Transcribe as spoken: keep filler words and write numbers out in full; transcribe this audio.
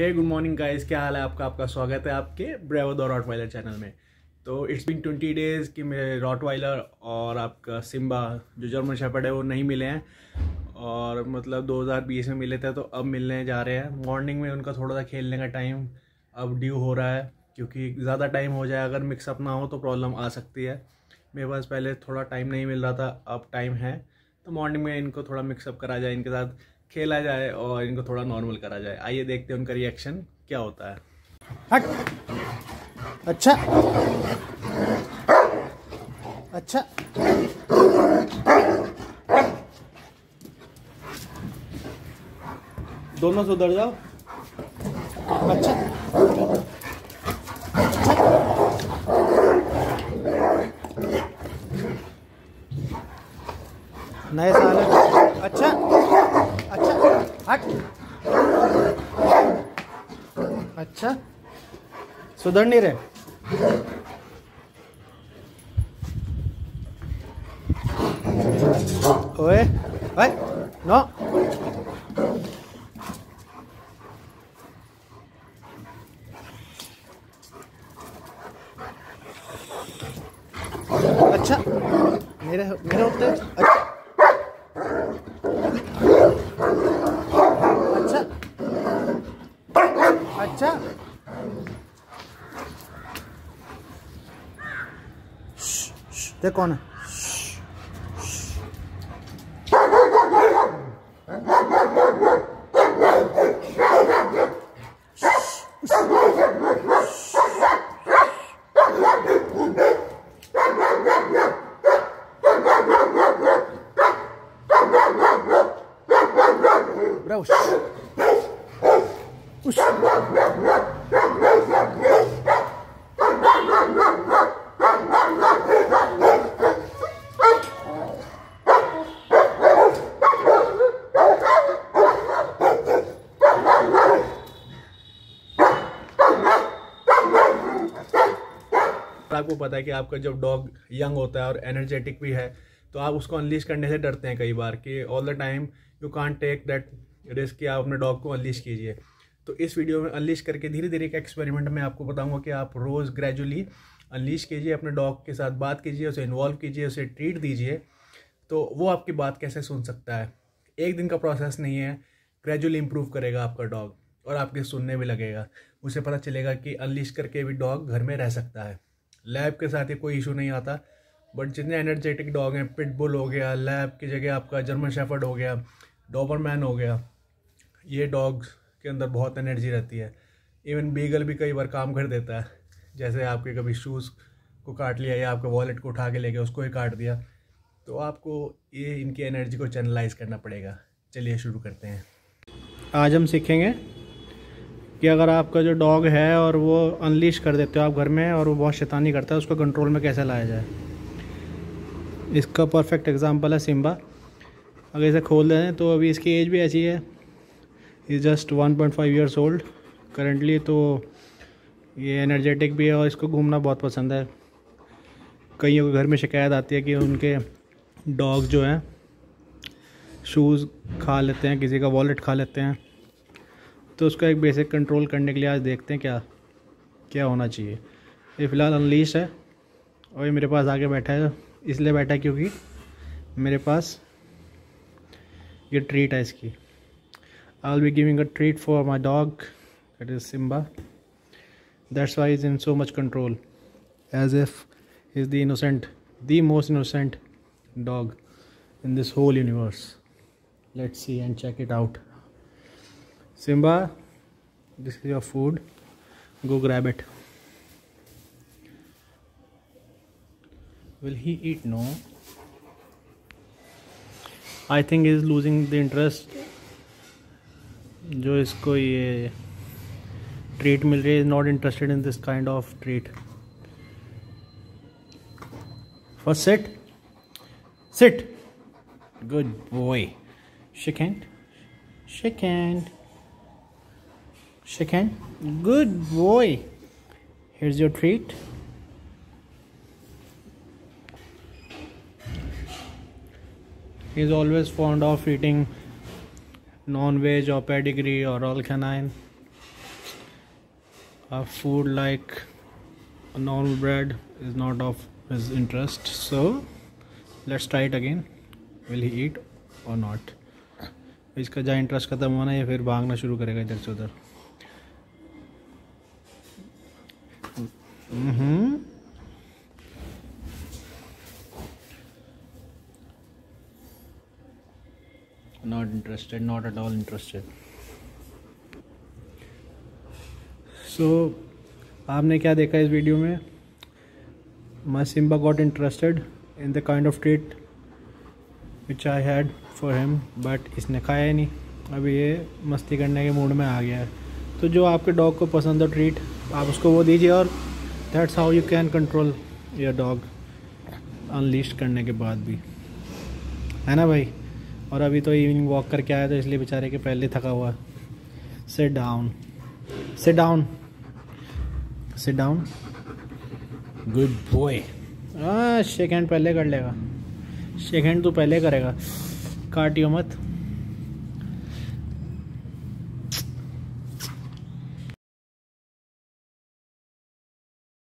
हे good morning guys, क्या हाल है आपका। आपका स्वागत है आपके ब्रेवो द रॉटवाइलर चैनल में। तो इट्स बीन ट्वेंटी डेज़ कि मेरे रॉटवाइलर और आपका सिम्बा जो जर्मन शेफर्ड है वो नहीं मिले हैं, और मतलब दो हज़ार बीस में मिले थे तो अब मिलने जा रहे हैं। मॉर्निंग में उनका थोड़ा सा खेलने का टाइम अब ड्यू हो रहा है, क्योंकि ज़्यादा टाइम हो जाए अगर मिक्सअप ना हो तो प्रॉब्लम आ सकती है। मेरे पास पहले थोड़ा टाइम नहीं मिल रहा था, अब टाइम है तो मॉर्निंग में इनको थोड़ा मिक्सअप करा जाए, इनके साथ खेला जाए और इनको थोड़ा नॉर्मल करा जाए। आइए देखते हैं उनका रिएक्शन क्या होता है। हट। अच्छा अच्छा दोनों सुधर जाओ। अच्छा नए साल है। अच्छा अच्छा हट। अच्छा सुधर नहीं रहे। ओए ओए नो। अच्छा मेरे मेरे होते। अच्छा अच्छा अच्छा देख कौन है। Bro, ush. Ush. आपको पता है कि आपका जब डॉग यंग होता है और एनर्जेटिक भी है तो आप उसको अनलीश करने से डरते हैं कई बार कि all the time you can't take that risk कि आप अपने डॉग को अनलीश कीजिए। तो इस वीडियो में अनलीश करके धीरे धीरे एक एक्सपेरिमेंट में आपको बताऊंगा कि आप रोज़ ग्रेजुअली अनलीश कीजिए, अपने डॉग के साथ बात कीजिए, उसे इन्वॉल्व कीजिए, उसे ट्रीट दीजिए, तो वो आपकी बात कैसे सुन सकता है। एक दिन का प्रोसेस नहीं है, ग्रेजुअली इंप्रूव करेगा आपका डॉग और आपके सुनने भी लगेगा। उसे पता चलेगा कि अनलीश करके भी डॉग घर में रह सकता है। लैब के साथ ही कोई इशू नहीं आता, बट जितने एनर्जेटिक डॉग हैं, पिटबुल हो गया, लैब की जगह आपका जर्मन शेफर्ड हो गया, डॉबरमैन हो गया, ये डॉग्स के अंदर बहुत एनर्जी रहती है। इवन बीगल भी कई बार काम कर देता है, जैसे आपके कभी शूज़ को काट लिया या आपके वॉलेट को उठा के ले गया उसको ही काट दिया, तो आपको ये इनकी एनर्जी को चैनलाइज करना पड़ेगा। चलिए शुरू करते हैं। आज हम सीखेंगे कि अगर आपका जो डॉग है और वो अनलीश कर देते हो आप घर में और वो बहुत शैतानी करता है, उसको कंट्रोल में कैसे लाया जाए। इसका परफेक्ट एग्जांपल है सिम्बा। अगर इसे खोल दें तो अभी इसकी एज भी ऐसी है, is just one point five years old currently. तो ये एनर्जेटिक भी है और इसको घूमना बहुत पसंद है। कईयों के घर में शिकायत आती है कि उनके डॉग जो हैं शूज़ खा लेते हैं, किसी का वॉलेट खा लेते हैं। तो उसका एक बेसिक कंट्रोल करने के लिए आज देखते हैं क्या क्या होना चाहिए। ये फ़िलहाल अनलीश है और ये मेरे पास आके बैठा है, इसलिए बैठा है क्योंकि मेरे पास ये ट्रीट है इसकी। I will be giving a treat for my dog, that is Simba. That's why is in so much control, as if is the innocent, the most innocent dog in this whole universe. Let's see and check it out. Simba, this is your food, go grab it. Will he eat? No, I think he is losing the interest. जो इसको ये treat मिल रही है, is not interested in this kind of treat. First sit, sit. Good boy. Shake hand. Shake hand. Shake hand. Good boy. Here's your treat. He's always fond of eating non-veg or pedigree or all canine. A food like a normal bread is not of his interest, so let's try it again. Will he eat or not? इसका जहाँ interest खत्म होना है फिर भागना शुरू करेगा इधर से उधर। Hmm not interested, not at all interested. So आपने क्या देखा इस वीडियो में? My Simba got interested in the kind of treat which I had for him, but इसने खाया ही नहीं। अभी ये मस्ती करने के मूड में आ गया है। तो जो आपके डॉग को पसंद हो ट्रीट, आप उसको वो दीजिए, और that's how you can control your dog unleash करने के बाद भी, है ना भाई। और अभी तो इवनिंग वॉक करके आया, तो इसलिए बेचारे के पहले थका हुआ। Sit down, sit down, sit down, good boy. हाँ शेक हैंड पहले कर लेगा, शेक हैंड तो पहले करेगा, काटियो मत।